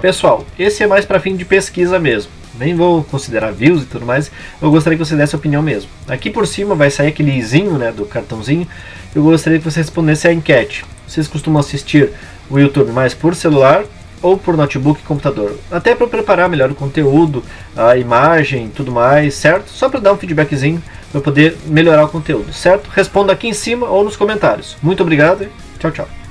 Pessoal, esse é mais para fim de pesquisa mesmo. Nem vou considerar views e tudo mais. Eu gostaria que você desse a opinião mesmo. Aqui por cima vai sair aquele izinho, né, do cartãozinho. Eu gostaria que você respondesse a enquete. Vocês costumam assistir o YouTube mais por celular ou por notebook e computador? Até para preparar melhor o conteúdo, a imagem, tudo mais, certo? Só para dar um feedbackzinho para poder melhorar o conteúdo, certo? Responda aqui em cima ou nos comentários. Muito obrigado e tchau, tchau.